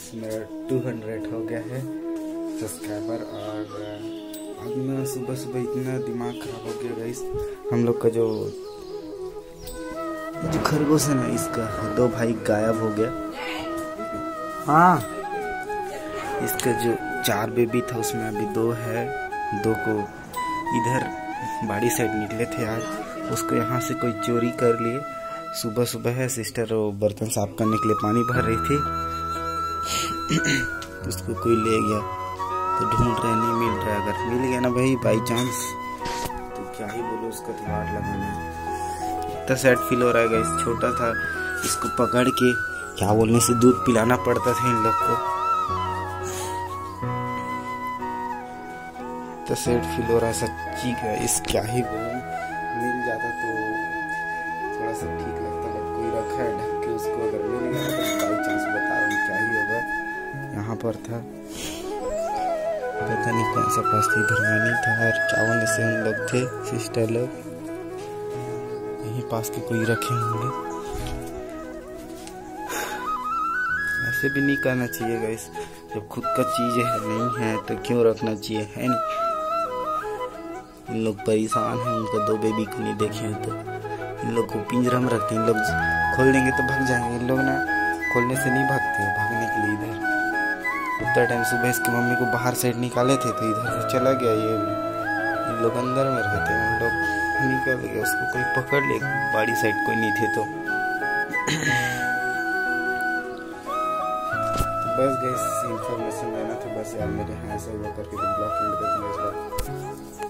Guys मेरा 200 हो गया है सब्सक्राइबर। और आज मैं सुबह सुबह इतना दिमाग खराब हो गया गाइस। हम लोग का जो खरगोश है ना, इसका 2 भाई गायब हो गया। हाँ, इसका जो 4 बेबी था उसमें अभी 2 है। 2 को इधर बाड़ी साइड निकले थे आज, उसको यहाँ से कोई चोरी कर लिए। सुबह सुबह है, सिस्टर वो बर्तन साफ करने के लिए पानी भर रही थी तो उसको कोई ले गया। तो ढूंढ रहे, नहीं मिल रहा। अगर मिल गया ना भाई बाई चांस, तो क्या ही बोलो, उसका तो हाथ लगाना। इतना सैड फील हो रहा है गाइस। छोटा था, इसको पकड़ के क्या बोलने से दूध पिलाना पड़ता था इन लोग को। इतना सैड फील हो रहा है सच्ची गाइस, क्या ही बोलूं। मिल जाता तो थोड़ा सा ठीक लगता, बट कोई रखा है ढक के उसको। अगर मिल गया तो बाई चांस बता रहा हूँ क्या ही होगा। यहाँ पर था, पता नहीं कौन सा पास थी, धर्मानी था और चावल से हम लोग थे, सिस्टर लोग। यहीं पास के कोई रखे होंगे। ऐसे भी नहीं करना चाहिए गाइस। जब खुद का चीज है नहीं है तो क्यों रखना चाहिए, है नहीं। इन लोग परेशान हैं, उनका 2 बेबी को नहीं देखे तो इन लोग को पिंजरा में रखते हैं। इन लोग खोल देंगे तो भाग जाएंगे। इन लोग ना खोलने से नहीं भागते, भागने के लिए इधर। उतना टाइम सुबह इसकी मम्मी को बाहर साइड निकाले थे तो इधर से चला गया। ये भी इन लोग अंदर में रहते हैं, उन लोग निकल गए। उसको कोई पकड़ ले, बाड़ी साइड कोई नहीं थे तो बस गैस इन्फॉर्मेशन देना था बस यार। मेरे यहाँ ऐसा हुआ करके ब्लॉक कर देते हैं।